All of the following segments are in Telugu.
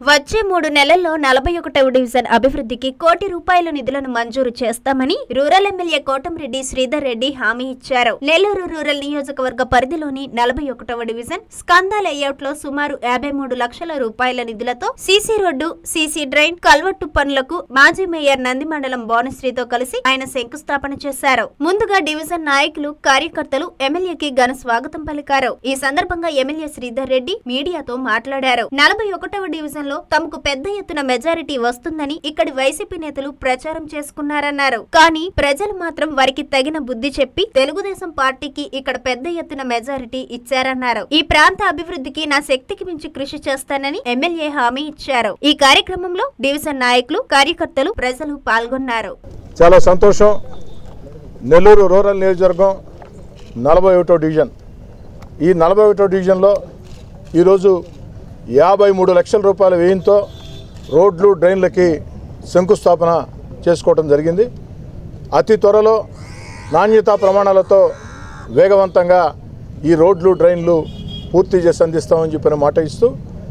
వచ్చే 3 నెలల్లో 41వ డివిజన్ అభివృద్ధికి కోటి రూపాయల నిధులను మంజూరు చేస్తామని రూరల్ ఎమ్మెల్యే కోటంరెడ్డి శ్రీధర్ రెడ్డి హామీ ఇచ్చారు. నెల్లూరు రూరల్ నియోజకవర్గ పరిధిలోని 41వ డివిజన్ స్కంద లేఅవుట్ లో సుమారు 53 లక్షల రూపాయల నిధులతో CC road, CC drain, culvert పనులకు మాజీ మేయర్ నందిమండలం భానుశ్రీతో కలిసి ఆయన శంకుస్థాపన చేశారు. ముందుగా డివిజన్ నాయకులు, కార్యకర్తలు ఎమ్మెల్యేకి ఘన స్వాగతం పలికారు. ఈ సందర్భంగా ఎమ్మెల్యే శ్రీధర్ రెడ్డి మీడియాతో మాట్లాడారు. 41వ డివిజన్ లో తమకు పెద్ద ఎత్తున మెజారిటీ వస్తుందని ఇక్కడి వైసీపీ నేతలు ప్రచారం చేసుకున్నారన్నారు. కానీ ప్రజలు మాత్రం వారికి తగిన బుద్ధి చెప్పి తెలుగుదేశం పార్టీకి ఇక్కడ పెద్ద ఎత్తున మెజారిటీ ఇచ్చారన్నారు. ఈ ప్రాంత అభివృద్ధికి నా శక్తికి మించి కృషి చేస్తానని ఎమ్మెల్యే హామీ ఇచ్చారు. ఈ కార్యక్రమంలో డివిజన్ నాయకులు, కార్యకర్తలు, ప్రజలు పాల్గొన్నారు. చాలా సంతోషం. నెల్లూరు రూరల్ నియోజకవర్గం 41వ డివిజన్. ఈ 41వ డివిజన్లో ఈరోజు 53 లక్షల రూపాయల వ్యయంతో రోడ్లు, డ్రైన్లకి శంకుస్థాపన చేసుకోవడం జరిగింది. అతి త్వరలో నాణ్యతా ప్రమాణాలతో వేగవంతంగా ఈ రోడ్లు, డ్రైన్లు పూర్తి చేసి అందిస్తామని చెప్పిన మాట ఇస్తూ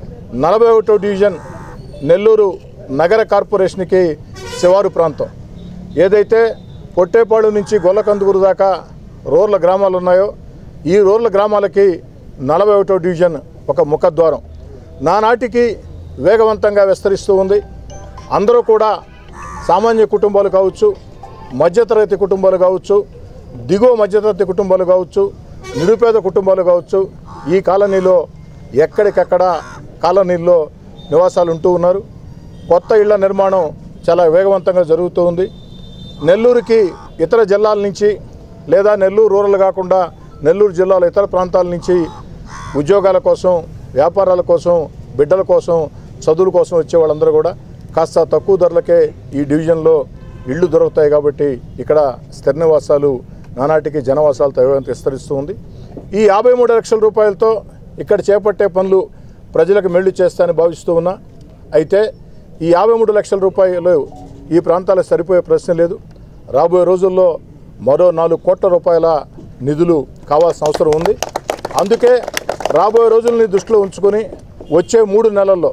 41వ డివిజన్ నెల్లూరు నగర కార్పొరేషన్కి శివారు ప్రాంతం. ఏదైతే పొట్టేపాడు నుంచి గొల్లకందుకూరు దాకా రూరల్ గ్రామాలు ఉన్నాయో ఈ రూరల్ గ్రామాలకి 41వ డివిజన్ ఒక ముఖద్వారం. నానాటికి వేగవంతంగా విస్తరిస్తూ ఉంది. అందరూ కూడా సామాన్య కుటుంబాలు కావచ్చు, మధ్యతరగతి కుటుంబాలు కావచ్చు, దిగువ మధ్యతరగతి కుటుంబాలు కావచ్చు, నిరుపేద కుటుంబాలు కావచ్చు, ఈ కాలనీలో ఎక్కడికక్కడ కాలనీల్లో నివాసాలు ఉంటూ ఉన్నారు. కొత్త ఇళ్ల నిర్మాణం చాలా వేగవంతంగా జరుగుతూ ఉంది. నెల్లూరుకి ఇతర జిల్లాల నుంచి లేదా నెల్లూరు రూరల్ కాకుండా నెల్లూరు జిల్లాల ఇతర ప్రాంతాల నుంచి ఉద్యోగాల కోసం, వ్యాపారాల కోసం, బిడ్డల కోసం, చదువుల కోసం వచ్చే వాళ్ళందరూ కూడా కాస్త తక్కువ ధరలకే ఈ డివిజన్లో ఇళ్ళు దొరుకుతాయి. కాబట్టి ఇక్కడ స్థిర నివాసాలు నానాటికి జనవాసాలతో విస్తరిస్తూ ఉంది. ఈ 53 లక్షల రూపాయలతో ఇక్కడ చేపట్టే పనులు ప్రజలకు మేలు చేస్తాయని భావిస్తూ ఉన్నా. అయితే ఈ 53 లక్షల రూపాయలు ఈ ప్రాంతాలకు సరిపోయే ప్రశ్న లేదు. రాబోయే రోజుల్లో మరో 4 కోట్ల రూపాయల నిధులు కావాల్సిన అవసరం ఉంది. అందుకే రాబోయే రోజులని దృష్టిలో ఉంచుకొని వచ్చే 3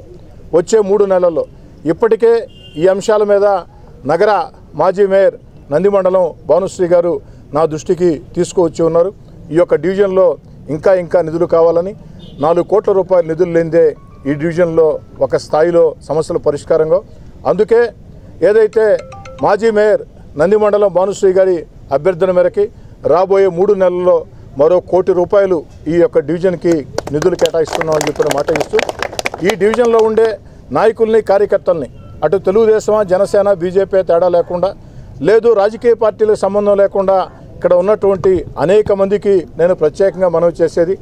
నెలల్లో ఇప్పటికే ఈ అంశాల మీద నగర మాజీ మేయర్ నందిమండలం భానుశ్రీ గారు నా దృష్టికి తీసుకువచ్చి ఉన్నారు. ఈ యొక్క డివిజన్లో ఇంకా నిధులు కావాలని, 4 కోట్ల రూపాయల నిధులు లేనిదే ఈ డివిజన్లో ఒక స్థాయిలో సమస్యల పరిష్కారంగా. అందుకే ఏదైతే మాజీ మేయర్ నందిమండలం భానుశ్రీ గారి అభ్యర్థన మేరకి రాబోయే 3 నెలల్లో మరో 1 కోటి రూపాయలు ఈ యొక్క డివిజన్కి నిధులు కేటాయిస్తున్నామని చెప్పిన మాట ఇస్తూ ఈ డివిజన్లో ఉండే నాయకుల్ని, కార్యకర్తల్ని అటు తెలుగుదేశం, జనసేన, బీజేపీ తేడా లేకుండా, లేదు రాజకీయ పార్టీలకు సంబంధం లేకుండా ఇక్కడ ఉన్నటువంటి అనేక మందికి నేను ప్రత్యేకంగా మనవి చేసేది,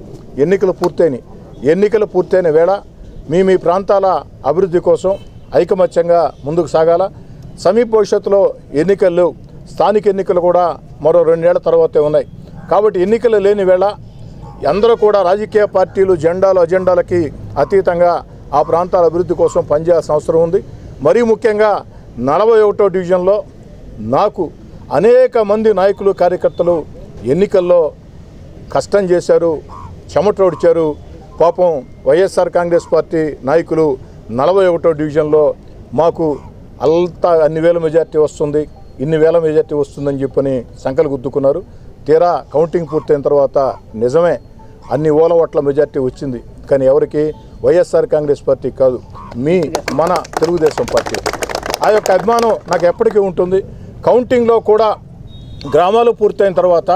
ఎన్నికలు పూర్తయిన వేళ మీ ప్రాంతాల అభివృద్ధి కోసం ఐకమత్యంగా ముందుకు సాగాల. సమీప భవిష్యత్తులో ఎన్నికలు, స్థానిక ఎన్నికలు కూడా మరో 2 ఏళ్ల తర్వాతే ఉన్నాయి. కాబట్టి ఎన్నికలు లేని వేళ అందరూ కూడా రాజకీయ పార్టీలు అజెండాలకి అతీతంగా ఆ ప్రాంతాల అభివృద్ధి కోసం పనిచేయాల్సిన అవసరం ఉంది. మరీ ముఖ్యంగా 41వ డివిజన్లో నాకు అనేక మంది నాయకులు, కార్యకర్తలు ఎన్నికల్లో కష్టం చేశారు, చెమటోడ్చారు. పాపం వైఎస్ఆర్ కాంగ్రెస్ పార్టీ నాయకులు 41వ డివిజన్లో మాకు అన్ని వేల మెజార్టీ వస్తుంది, ఇన్ని వేల మెజార్టీ వస్తుందని చెప్పని సంకలు గుద్దుకున్నారు. తీరా కౌంటింగ్ పూర్తయిన తర్వాత నిజమే అన్ని ఓల ఓట్ల మెజార్టీ వచ్చింది. కానీ ఎవరికి? వైఎస్ఆర్ కాంగ్రెస్ పార్టీ కాదు, మన తెలుగుదేశం పార్టీ. ఆ యొక్క అభిమానం నాకు ఎప్పటికీ ఉంటుంది. కౌంటింగ్లో కూడా గ్రామాలు పూర్తయిన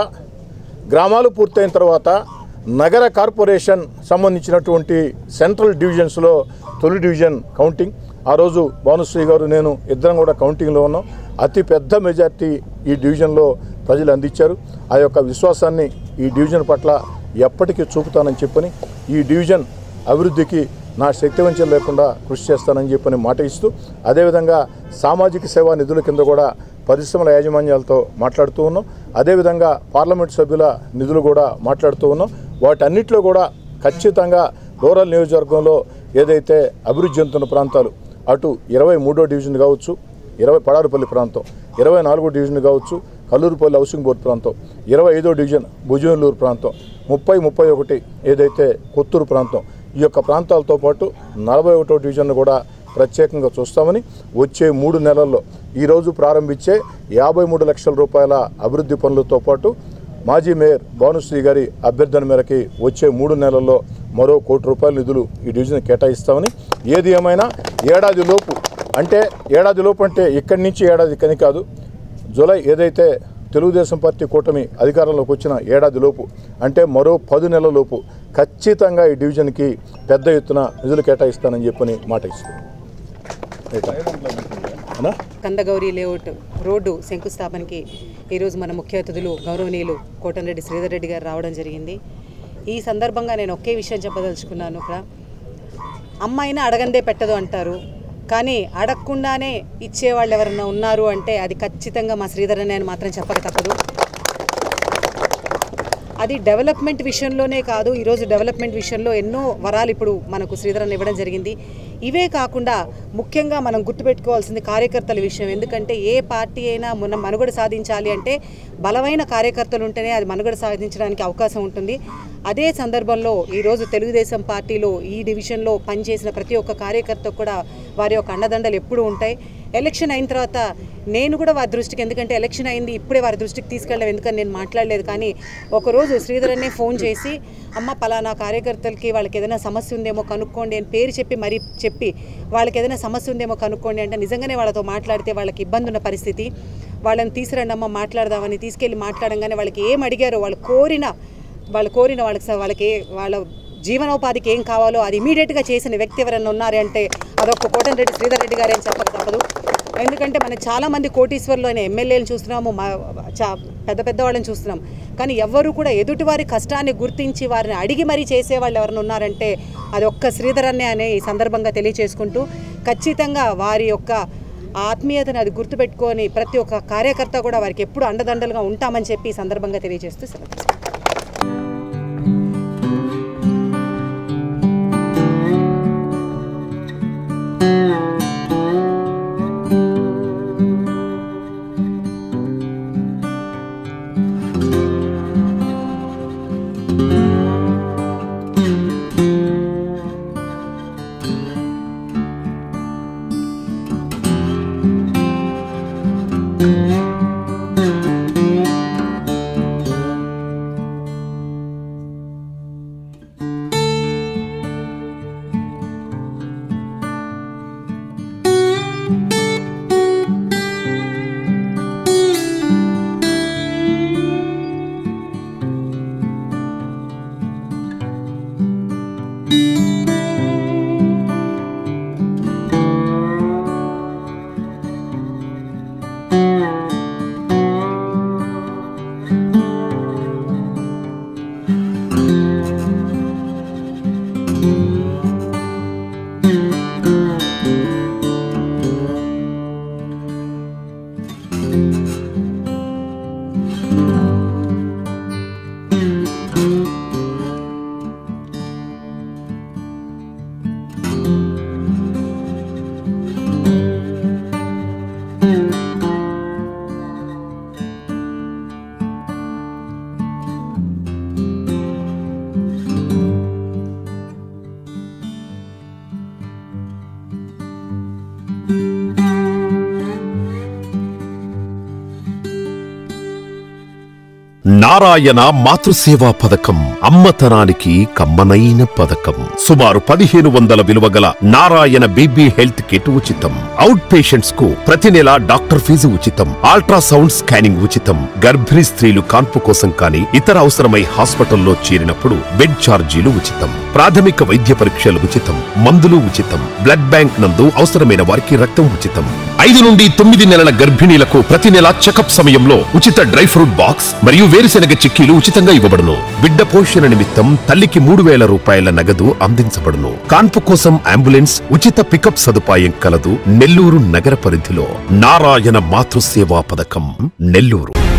తర్వాత నగర కార్పొరేషన్ సంబంధించినటువంటి సెంట్రల్ డివిజన్స్లో తొలి డివిజన్ కౌంటింగ్. ఆ రోజు భానుశ్రీ గారు, నేను ఇద్దరం కూడా కౌంటింగ్లో ఉన్నాం. అతి పెద్ద మెజార్టీ ఈ డివిజన్లో ప్రజలు అందించారు. ఆ యొక్క విశ్వాసాన్ని ఈ డివిజన్ పట్ల ఎప్పటికీ చూపుతానని చెప్పని, ఈ డివిజన్ అభివృద్ధికి నా శక్తివంచన లేకుండా కృషి చేస్తానని చెప్పని మాట ఇస్తూ, అదేవిధంగా సామాజిక సేవా నిధుల కింద కూడా పరిశ్రమల యాజమాన్యాలతో మాట్లాడుతూ ఉన్నాం. అదేవిధంగా పార్లమెంట్ సభ్యుల నిధులు కూడా మాట్లాడుతూ ఉన్నాం. వాటన్నిటిలో కూడా ఖచ్చితంగా రూరల్ నియోజకవర్గంలో ఏదైతే అభివృద్ధి చెందుతున్న ప్రాంతాలు, అటు 23వ డివిజన్ కావచ్చు, పడారుపల్లి ప్రాంతం, 24వ డివిజన్ కావచ్చు, కల్లూరుపల్లి హౌసింగ్ బోర్డు ప్రాంతం, 25వ డివిజన్ భుజనల్లూరు ప్రాంతం, 30, 31 ఏదైతే కొత్తూరు ప్రాంతం, ఈ యొక్క ప్రాంతాలతో పాటు 41వ డివిజన్ కూడా ప్రత్యేకంగా చూస్తామని వచ్చే 3 నెలల్లో ఈరోజు ప్రారంభించే 53 లక్షల రూపాయల అభివృద్ధి పనులతో పాటు మాజీ మేయర్ భానుశ్రీ గారి అభ్యర్థన మేరకి వచ్చే 3 నెలల్లో మరో ₹1 కోటి నిధులు ఈ డివిజన్ కేటాయిస్తామని, ఏది ఏమైనా ఏడాదిలోపు అంటే ఇక్కడి నుంచి ఏడాది కని కాదు, జూలై ఏదైతే తెలుగుదేశం పార్టీ కూటమి అధికారంలోకి వచ్చిన ఏడాదిలోపు అంటే మరో 10 నెలలలోపు ఖచ్చితంగా ఈ డివిజన్కి పెద్ద ఎత్తున నిధులు కేటాయిస్తానని చెప్పని మాట ఇస్తున్నాను. కందగౌరి లేఅవుట్ రోడ్డు శంకుస్థాపనకి ఈరోజు మన ముఖ్య అతిథులు గౌరవనీయులు కోటంరెడ్డి శ్రీధర్ రెడ్డి గారు రావడం జరిగింది. ఈ సందర్భంగా నేను ఒకే విషయం చెప్పదలుచుకున్నాను. ఇక్కడ అమ్మాయిని అడగందే పెట్టదు అంటారు, కానీ అడగకుండానే ఇచ్చేవాళ్ళు ఎవరన్నా ఉన్నారు అంటే అది ఖచ్చితంగా మా శ్రీధర్ అనే అని మాత్రం చెప్పక తప్పదు. అది డెవలప్మెంట్ విషయంలోనే కాదు, ఈరోజు డెవలప్మెంట్ విషయంలో ఎన్నో వరాలు ఇప్పుడు మనకు శ్రీధరన్ ఇవ్వడం జరిగింది. ఇవే కాకుండా ముఖ్యంగా మనం గుర్తుపెట్టుకోవాల్సింది కార్యకర్తల విషయం. ఎందుకంటే ఏ పార్టీ అయినా మనుగడ సాధించాలి అంటే బలమైన కార్యకర్తలు ఉంటేనే అది మనుగడ సాధించడానికి అవకాశం ఉంటుంది. అదే సందర్భంలో ఈరోజు తెలుగుదేశం పార్టీలో ఈ డివిజన్లో పనిచేసిన ప్రతి ఒక్క కార్యకర్తకు కూడా వారి యొక్క అండదండలు ఎప్పుడూ ఉంటాయి. ఎలక్షన్ అయిన తర్వాత నేను కూడా వారి దృష్టికి, ఎందుకంటే ఎలక్షన్ అయింది ఇప్పుడే వారి దృష్టికి తీసుకెళ్ళడం ఎందుకని నేను మాట్లాడలేదు, కానీ ఒకరోజు శ్రీధరన్నే ఫోన్ చేసి అమ్మ పలానా కార్యకర్తలకి వాళ్ళకి ఏదైనా సమస్య ఉందేమో కనుక్కోండి అని పేరు చెప్పి వాళ్ళకి ఏదైనా సమస్య ఉందేమో కనుక్కోండి అంటే నిజంగానే వాళ్ళతో మాట్లాడితే వాళ్ళకి ఇబ్బంది ఉన్న పరిస్థితి, వాళ్ళని తీసుకురండి అమ్మ మాట్లాడదామని తీసుకెళ్ళి మాట్లాడంగానే వాళ్ళకి ఏం అడిగారో వాళ్ళు కోరిన వాళ్ళకి వాళ్ళ జీవనోపాధికి ఏం కావాలో అది ఇమీడియట్గా చేసిన వ్యక్తి ఎవరైనా ఉన్నారే అంటే అదొక కోటంరెడ్డి శ్రీధర్ రెడ్డి గారే అని చెప్పక తప్పదు. ఎందుకంటే మనం చాలామంది కోటీశ్వర్లు అయిన ఎమ్మెల్యేలు చూస్తున్నాము, పెద్ద వాళ్ళని చూస్తున్నాం, కానీ ఎవ్వరూ కూడా ఎదుటివారి కష్టాన్ని గుర్తించి వారిని అడిగి మరీ చేసేవాళ్ళు ఎవరైనా ఉన్నారంటే అది ఒక్క శ్రీధర్ అనే ఈ సందర్భంగా తెలియచేసుకుంటూ ఖచ్చితంగా వారి యొక్క ఆత్మీయతను అది గుర్తుపెట్టుకొని ప్రతి ఒక్క కార్యకర్త కూడా వారికి ఎప్పుడు అండదండలుగా ఉంటామని చెప్పి ఈ సందర్భంగా తెలియజేస్తూ సెలవు. నారాయణ మాతృసేవా పథకం అమ్మతనానికి కమ్మనైన పథకం. సుమారు 1500 విలువ గల నారాయణ బేబీ హెల్త్ కిట్ ఉచితం. అవుట్ పేషెంట్స్ కు ప్రతి నెల డాక్టర్ ఫీజు ఉచితం. అల్ట్రాసౌండ్ స్కానింగ్ ఉచితం. గర్భిణీ స్త్రీలు కాన్పు కోసం కానీ ఇతర అవసరమై హాస్పిటల్లో చేరినప్పుడు బెడ్ ఛార్జీలు ఉచితం. ప్రాథమిక వైద్య పరీక్షలు ఉచితం. మందులు ఉచితం. బ్లడ్ బ్యాంక్ నందు అవసరమైన వారికి రక్తం ఉచితం. 5 నుండి 9 నెలల గర్భిణీలకు ప్రతి నెల చెకప్ సమయంలో ఉచిత డ్రై ఫ్రూట్ బాక్స్ మరియు వేరుశెనగ చిక్కీలు ఉచితంగా ఇవ్వబడును. బిడ్డ పోషణ నిమిత్తం తల్లికి 3000 రూపాయల నగదు అందించబడును. కాన్పు కోసం అంబులెన్స్ ఉచిత పికప్ సదుపాయం కలదు. నెల్లూరు నగర పరిధిలో నారాయణ మాతృసేవా పథకం, నెల్లూరు.